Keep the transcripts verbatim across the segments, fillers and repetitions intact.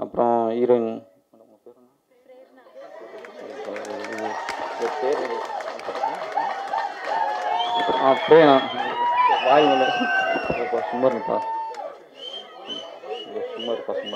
அப்புறம் ஹீரோயின் பேர் ஆ பிரேனா வாய் இப்போ சும்மா இருப்பா சும்மா இருப்பா சும்மா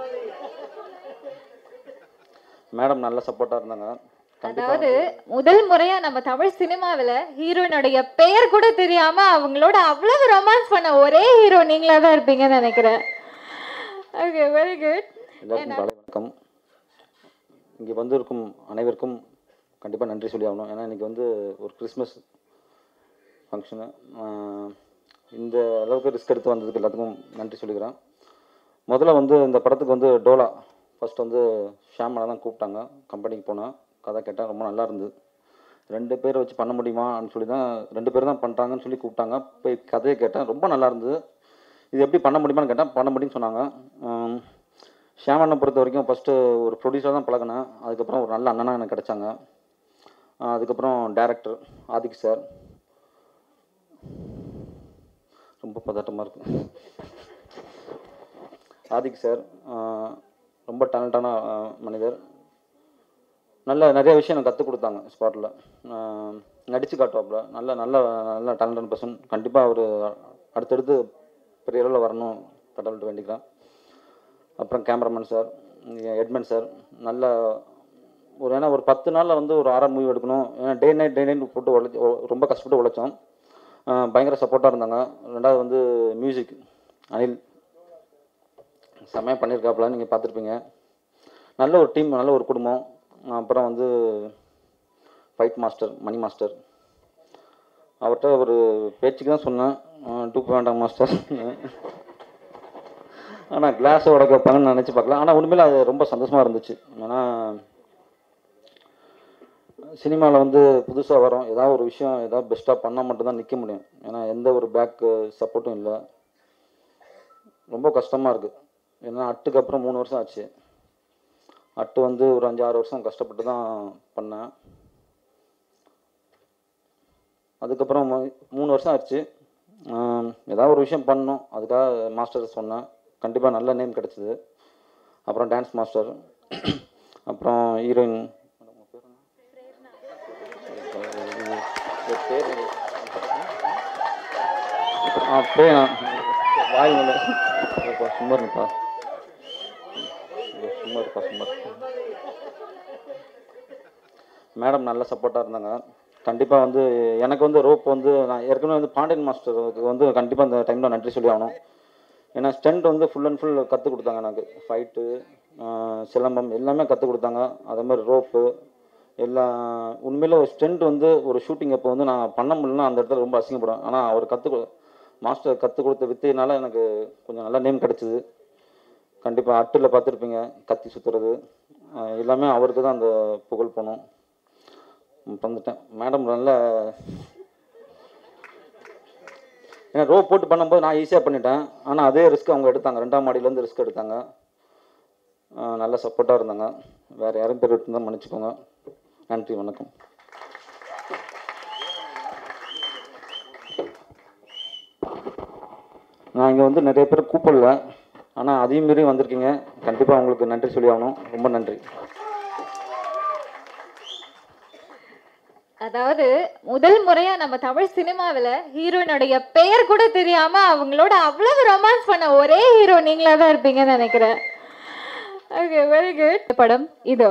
மேடம் நல்ல சப்போர்ட்டாக இருந்தாங்க. அதாவது முதல் முறையா நம்ம தமிழ் சினிமாவில் ஹீரோயினுடைய பெயர் கூட தெரியாம அவங்களோட அவ்வளவு ரொமான்ஸ் பண்ண ஒரே ஹீரோ நீங்களா தான் இருப்பீங்கன்னு நினைக்கிறேன். Okay, very good. எல்லாருக்கும் காலை வணக்கம். இங்கே வந்திருக்கும் அனைவருக்கும் கண்டிப்பாக நன்றி சொல்லி ஆகணும். ஏன்னா இன்றைக்கி வந்து ஒரு கிறிஸ்மஸ் ஃபங்க்ஷனு. இந்த அளவுக்கு ரிஸ்க் எடுத்து வந்ததுக்கு எல்லாத்துக்கும் நன்றி சொல்லிக்கிறேன். முதல்ல வந்து இந்த படத்துக்கு வந்து டோலா ஃபஸ்ட் வந்து ஷாமலா தான் கூப்பிட்டாங்க. கம்பெனிக்கு போனேன், கதை கேட்டேன், ரொம்ப நல்லா இருந்தது. ரெண்டு பேரை வச்சு பண்ண முடியுமான்னு சொல்லி தான் ரெண்டு பேர் தான் பண்ணுறாங்கன்னு சொல்லி கூப்பிட்டாங்க. போய் கதையை கேட்டேன், ரொம்ப நல்லா இருந்தது. இது எப்படி பண்ண முடியுமான்னு கேட்டேன், பண்ண முடியும்னு சொன்னாங்க. ஷியாமண்ணனை பொறுத்த வரைக்கும் ஃபஸ்ட்டு ஒரு ப்ரொடியூசராக தான் பழகினேன். அதுக்கப்புறம் ஒரு நல்ல அண்ணனாக எனக்கு கிடச்சாங்க. அதுக்கப்புறம் டைரக்டர் ஆதிக் சார், ரொம்ப பதட்டமாக இருக்குது. ஆதிக் சார் ரொம்ப டேலண்டான மனிதர். நல்ல நிறைய விஷயம் எனக்கு கற்றுக் கொடுத்தாங்க. ஸ்பாட்டில் நடித்து காட்டுவாப்புல. நல்ல நல்ல நல்ல டேலண்டான பர்சன். கண்டிப்பாக அவர் அடுத்தடுத்து பெரிய அளவில் வரணும் கடவுள்கிட்ட வேண்டிக்கிறேன். அப்புறம் கேமராமேன் சார், எட்மன் சார், நல்ல ஒரு ஏன்னா ஒரு பத்து நாளில் வந்து ஒரு ஆறாம் மூவி எடுக்கணும். ஏன்னா டே நைட் டே நைட் போட்டு உழைச்சி ரொம்ப கஷ்டப்பட்டு உழைச்சோம். பயங்கர சப்போர்ட்டாக இருந்தாங்க. ரெண்டாவது வந்து மியூசிக் அனில் செம்மையாக பண்ணியிருக்காப்புல, நீங்கள் பார்த்துருப்பீங்க. நல்ல ஒரு டீம், நல்ல ஒரு குடும்பம். அப்புறம் வந்து ஃபைட் மாஸ்டர் மணி மாஸ்டர், அவர்கிட்ட ஒரு பேச்சுக்கு தான் சொன்னேன், டூப் வேண்டாம் மாஸ்டர். ஆனால் கிளாஸை உடக்க வைப்பாங்கன்னு நினச்சி பார்க்கலாம். ஆனால் உண்மையில் அது ரொம்ப சந்தோஷமாக இருந்துச்சு. ஏன்னா சினிமாவில் வந்து புதுசாக வரோம், ஏதாவது ஒரு விஷயம் ஏதாவது பெஸ்ட்டாக பண்ணால் மட்டும்தான் நிற்க முடியும். ஏன்னா எந்த ஒரு பேக்கு சப்போர்ட்டும் இல்லை. ரொம்ப கஷ்டமாக இருக்குது. ஏன்னா அட்டுக்கு அப்புறம் மூணு வருஷம் ஆச்சு. அட்டு வந்து ஒரு அஞ்சு ஆறு வருஷம் கஷ்டப்பட்டு தான் பண்ணேன். அதுக்கப்புறம் மூணு வருஷம் ஆச்சு. ஏதாவது ஒரு விஷயம் பண்ணணும், அதுக்காக மாஸ்டர் சொன்னேன். கண்டிப்பாக நல்ல நேம் கிடச்சிது. அப்புறம் டான்ஸ் மாஸ்டர், அப்புறம் ஹீரோயின் பேர் ஆ பிரேனா வாய் இப்போ சும்மா இருப்பா சும்மா இருப்பா சும்மா மேடம் நல்ல சப்போர்ட்டாக இருந்தாங்க. கண்டிப்பாக வந்து எனக்கு வந்து ரோப் வந்து நான் ஏற்கனவே வந்து பாண்டியன் மாஸ்டருக்கு வந்து கண்டிப்பாக அந்த டைமில் நன்றி சொல்லி ஆகணும். ஏன்னா ஸ்டண்ட் வந்து ஃபுல் அண்ட் ஃபுல் கற்றுக் கொடுத்தாங்க எனக்கு. ஃபைட்டு, சிலம்பம் எல்லாமே கற்றுக் கொடுத்தாங்க. அதே மாதிரி ரோப்பு எல்லாம். உண்மையில் ஒரு ஸ்டண்ட் வந்து ஒரு ஷூட்டிங் அப்போ வந்து நான் பண்ண முடியலன்னா அந்த இடத்துல ரொம்ப அசிங்கப்படும். ஆனால் அவர் கற்றுக் மாஸ்டர் கற்றுக் கொடுத்த வித்தையினால எனக்கு கொஞ்சம் நல்ல நேம் கிடச்சிது. கண்டிப்பாக அட்டில் பார்த்துருப்பீங்க, கத்தி சுற்றுறது எல்லாமே அவருக்கு தான் அந்த புகழ் போகணும். வந்துட்டேன். மேடம் நல்ல ஏன்னா ரோப் போட்டு பண்ணும்போது நான் ஈஸியாக பண்ணிட்டேன். ஆனால் அதே ரிஸ்க் அவங்க எடுத்தாங்க. ரெண்டாம் மாடியிலேருந்து ரிஸ்க் எடுத்தாங்க. நல்ல சப்போர்ட்டாக இருந்தாங்க. வேறு யாரும் பேர் எடுத்துருந்தால் மன்னிச்சுக்கோங்க. நன்றி, வணக்கம். நான் இங்கே வந்து நிறைய பேர் கூப்பிடல, ஆனால் அதையும் மீறி வந்திருக்கீங்க. கண்டிப்பாக உங்களுக்கு நன்றி சொல்லி ஆகணும். ரொம்ப நன்றி. அதாவது முதல் முறையா நம்ம தமிழ் சினிமாவில் ஹீரோயினுடைய பெயர் கூட தெரியாம அவங்களோட அவ்வளவு ரொமான்ஸ் பண்ண ஒரே ஹீரோ நீங்களா தான் இருப்பீங்கன்னு நினைக்கிறேன். Okay, very good. படம் இதோ.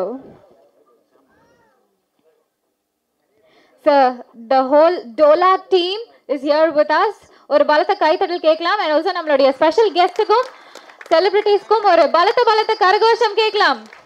Sir, the whole Dola team is here with us. ஒரு பலத்த கைத்தட்டல் கேட்கலாம். and also நம்மளுடைய ஸ்பெஷல் கெஸ்ட்டுக்கும் செலிபிரிட்டிஸ்க்கும் ஒரு பலத்த பலத்த கரகோஷம் கேட்கலாம்.